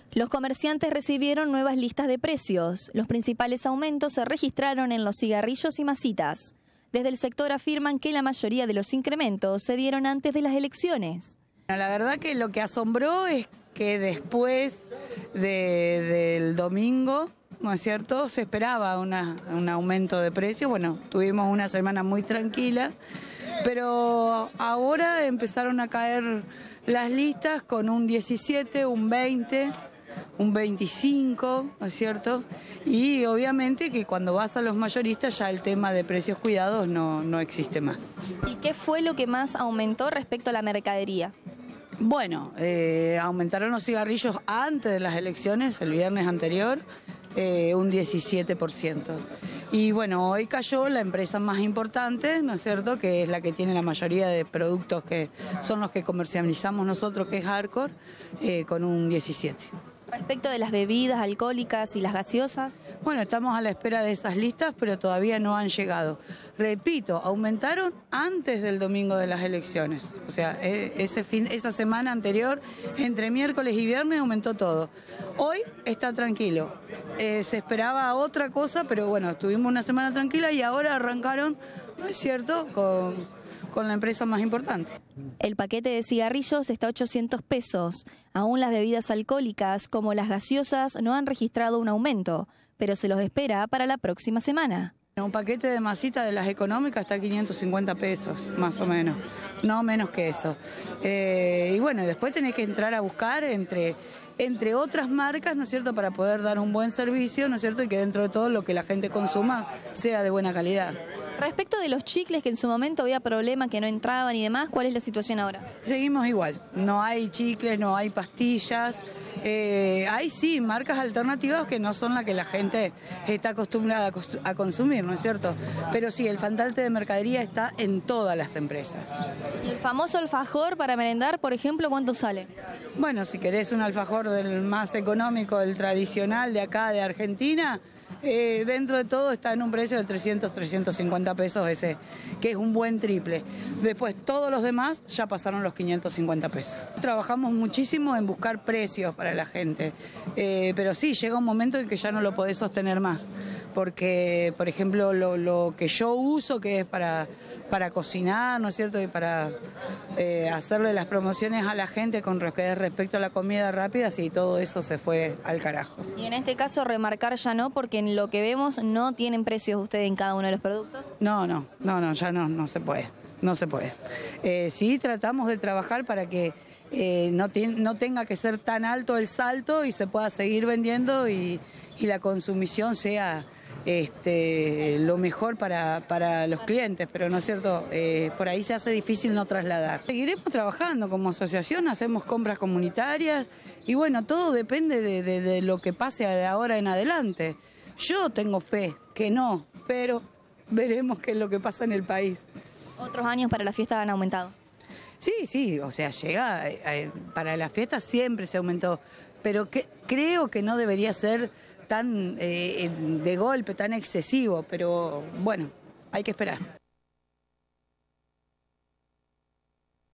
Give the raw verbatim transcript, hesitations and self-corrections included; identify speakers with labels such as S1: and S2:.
S1: Los comerciantes recibieron nuevas listas de precios. Los principales aumentos se registraron en los cigarrillos y masitas. Desde el sector afirman que la mayoría de los incrementos se dieron antes de las elecciones.
S2: La verdad que lo que asombró es que después de, del domingo, ¿no es cierto?, se esperaba una, un aumento de precios. Bueno, tuvimos una semana muy tranquila, pero ahora empezaron a caer las listas con un diecisiete, un veinte, un veinticinco, ¿no es cierto? Y obviamente que cuando vas a los mayoristas ya el tema de precios cuidados no, no existe más.
S1: ¿Y qué fue lo que más aumentó respecto a la mercadería?
S2: Bueno, eh, aumentaron los cigarrillos antes de las elecciones, el viernes anterior, eh, un diecisiete por ciento. Y bueno, hoy cayó la empresa más importante, ¿no es cierto?, que es la que tiene la mayoría de productos que son los que comercializamos nosotros, que es Arcor, eh, con un diecisiete.
S1: Respecto de las bebidas alcohólicas y las gaseosas.
S2: Bueno, estamos a la espera de esas listas, pero todavía no han llegado. Repito, aumentaron antes del domingo de las elecciones. O sea, ese fin, esa semana anterior, entre miércoles y viernes, aumentó todo. Hoy está tranquilo. Eh, se esperaba otra cosa, pero bueno, tuvimos una semana tranquila y ahora arrancaron, ¿no es cierto?, con... con la empresa más importante.
S1: El paquete de cigarrillos está a ochocientos pesos. Aún las bebidas alcohólicas, como las gaseosas, no han registrado un aumento, pero se los espera para la próxima semana.
S2: Un paquete de masita de las económicas está a quinientos cincuenta pesos, más o menos, no menos que eso. Eh, y bueno, después tenés que entrar a buscar entre, entre otras marcas, ¿no es cierto?, para poder dar un buen servicio, ¿no es cierto?, y que dentro de todo lo que la gente consuma sea de buena calidad.
S1: Respecto de los chicles, que en su momento había problema, que no entraban y demás, ¿cuál es la situación ahora?
S2: Seguimos igual, no hay chicles, no hay pastillas, eh, hay sí marcas alternativas que no son las que la gente está acostumbrada a consumir, ¿no es cierto? Pero sí, el faltante de mercadería está en todas las empresas.
S1: ¿Y el famoso alfajor para merendar, por ejemplo, cuánto sale?
S2: Bueno, si querés un alfajor del más económico, el tradicional de acá, de Argentina, Eh, dentro de todo está en un precio de trescientos, trescientos cincuenta pesos ese, que es un buen triple. Después todos los demás ya pasaron los quinientos cincuenta pesos. Trabajamos muchísimo en buscar precios para la gente, eh, pero sí, llega un momento en que ya no lo podés sostener más, porque, por ejemplo, lo, lo que yo uso, que es para, para cocinar, ¿no es cierto?, y para eh, hacerle las promociones a la gente con respecto a la comida rápida, sí, todo eso se fue al carajo.
S1: Y en este caso remarcar ya no, porque en lo que vemos no tienen precios ustedes en cada uno de los productos.
S2: No, no, no, no, ya no, no se puede, no se puede. Eh, sí tratamos de trabajar para que eh, no, no tenga que ser tan alto el salto y se pueda seguir vendiendo y, y la consumición sea este, lo mejor para, para los clientes, pero no es cierto, eh, por ahí se hace difícil no trasladar. Seguiremos trabajando como asociación, hacemos compras comunitarias y bueno, todo depende de, de, de lo que pase de ahora en adelante. Yo tengo fe que no, pero veremos qué es lo que pasa en el país.
S1: ¿Otros años para la fiesta han aumentado?
S2: Sí, sí, o sea, llega, eh, para la fiesta siempre se aumentó, pero que, creo que no debería ser tan eh, de golpe, tan excesivo, pero bueno, hay que esperar.